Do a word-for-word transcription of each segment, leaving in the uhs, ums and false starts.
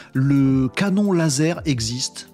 Le canon laser existe.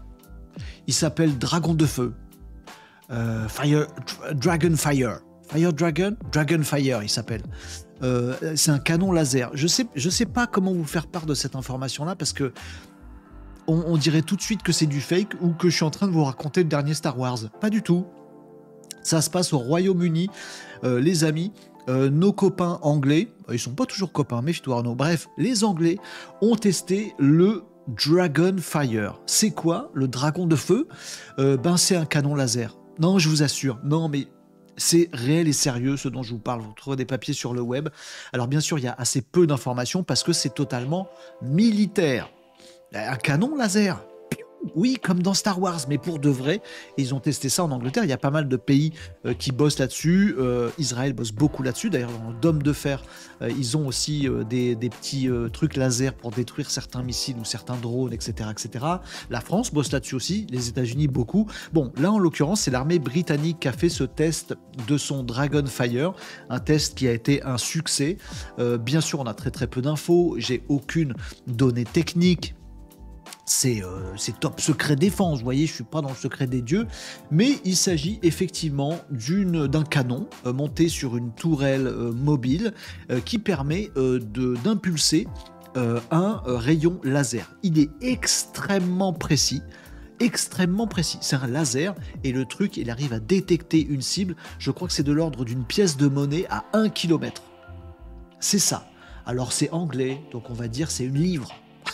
Il s'appelle Dragon de Feu. Euh, Fire, Dragon Fire. Fire Dragon Dragon Fire, il s'appelle. Euh, c'est un canon laser. Je sais, je sais pas comment vous faire part de cette information-là parce que on, on dirait tout de suite que c'est du fake ou que je suis en train de vous raconter le dernier Star Wars. Pas du tout. Ça se passe au Royaume-Uni, euh, les amis. Euh, nos copains anglais, ils sont pas toujours copains, méfie-toi Arnaud. Bref, les Anglais ont testé le Dragon Fire. C'est quoi le dragon de feu? euh, Ben c'est un canon laser. Non, je vous assure. Non, mais c'est réel et sérieux ce dont je vous parle. Vous trouverez des papiers sur le web. Alors bien sûr, il y a assez peu d'informations parce que c'est totalement militaire. Un canon laser. Oui, comme dans Star Wars, mais pour de vrai. Ils ont testé ça en Angleterre. Il y a pas mal de pays euh, qui bossent là-dessus. Euh, Israël bosse beaucoup là-dessus. D'ailleurs, dans le Dôme de Fer, euh, ils ont aussi euh, des, des petits euh, trucs laser pour détruire certains missiles ou certains drones, et cetera, et cetera. La France bosse là-dessus aussi. Les États-Unis, beaucoup. Bon, là, en l'occurrence, c'est l'armée britannique qui a fait ce test de son Dragon Fire. Un test qui a été un succès. Euh, bien sûr, on a très très peu d'infos. J'ai aucune donnée technique. C'est, euh, c'est top secret défense, vous voyez, je suis pas dans le secret des dieux, mais il s'agit effectivement d'une, d'un canon euh, monté sur une tourelle euh, mobile euh, qui permet euh, de, d'impulser euh, un euh, rayon laser. Il est extrêmement précis, extrêmement précis. C'est un laser et le truc, il arrive à détecter une cible, je crois que c'est de l'ordre d'une pièce de monnaie à un kilomètre. C'est ça. Alors c'est anglais, donc on va dire c'est une livre.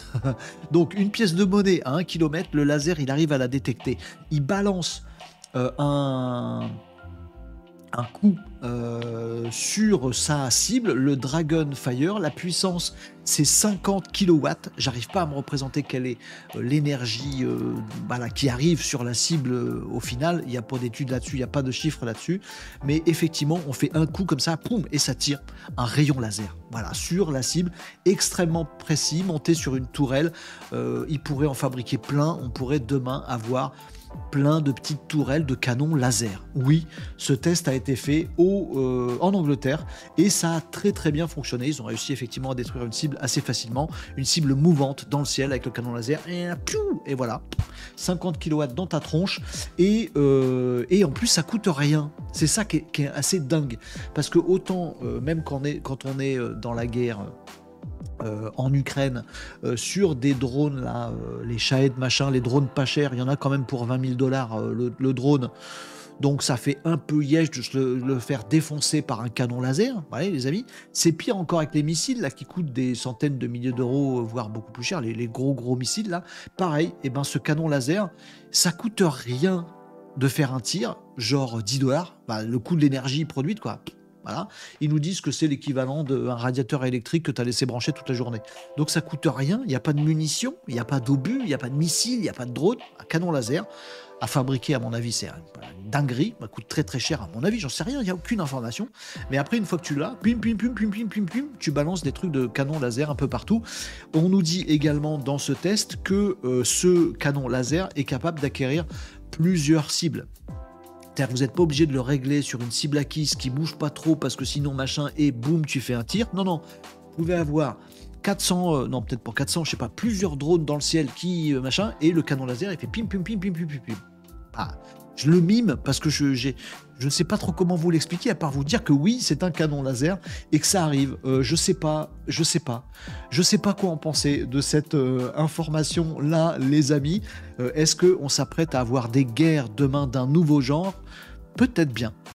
Donc une pièce de monnaie à un kilomètre, le laser il arrive à la détecter. Il balance euh, un, un coup euh, sur sa cible, le Dragon Fire. La puissance c'est cinquante kilowatts. J'arrive pas à me représenter quelle est euh, l'énergie euh, voilà, qui arrive sur la cible euh, au final. Il n'y a pas d'études là-dessus, il n'y a pas de chiffres là-dessus. Mais effectivement, on fait un coup comme ça, poum, et ça tire un rayon laser. Voilà, sur la cible, extrêmement précis, monté sur une tourelle. Euh, il pourrait en fabriquer plein. On pourrait demain avoir plein de petites tourelles de canons laser. Oui, ce test a été fait au, euh, en Angleterre et ça a très très bien fonctionné. Ils ont réussi effectivement à détruire une cible assez facilement, une cible mouvante dans le ciel avec le canon laser. Et, et voilà, cinquante kilowatts dans ta tronche et, euh, et en plus ça coûte rien. C'est ça qui est, qui est assez dingue parce que autant euh, même quand on est, quand on est dans la guerre Euh, en Ukraine, euh, sur des drones, là, euh, les Shahed machin, les drones pas chers, il y en a quand même pour vingt mille dollars euh, le, le drone. Donc ça fait un peu yèche de le, le faire défoncer par un canon laser. Voilà, les amis. C'est pire encore avec les missiles, là, qui coûtent des centaines de milliers d'euros, voire beaucoup plus cher, les, les gros gros missiles, là. Pareil, et ben ce canon laser, ça coûte rien de faire un tir, genre dix dollars, bah, le coût de l'énergie produite, quoi. Voilà. Ils nous disent que c'est l'équivalent d'un radiateur électrique que tu as laissé brancher toute la journée. Donc ça coûte rien, il n'y a pas de munitions, il n'y a pas d'obus, il n'y a pas de missiles, il n'y a pas de drone. Un canon laser à fabriquer, à mon avis, c'est une dinguerie. Ça coûte très très cher, à mon avis, j'en sais rien, il n'y a aucune information. Mais après, une fois que tu l'as, pim, pim, pim, pim, pim, pim, pim, tu balances des trucs de canon laser un peu partout. On nous dit également dans ce test que euh, ce canon laser est capable d'acquérir plusieurs cibles. C'est-à-dire que vous n'êtes pas obligé de le régler sur une cible acquise qui bouge pas trop parce que sinon machin et boum tu fais un tir. Non non, vous pouvez avoir quatre cents, euh, non peut-être pas quatre cents, je sais pas, plusieurs drones dans le ciel qui euh, machin et le canon laser il fait pim pim pim pim pim pim pim. Ah, je le mime parce que je j'ai je ne sais pas trop comment vous l'expliquer à part vous dire que oui c'est un canon laser et que ça arrive. Euh, je sais pas, je sais pas, je sais pas quoi en penser de cette euh, information là les amis. Euh, est-ce que on s'apprête à avoir des guerres demain d'un nouveau genre? Peut-être bien.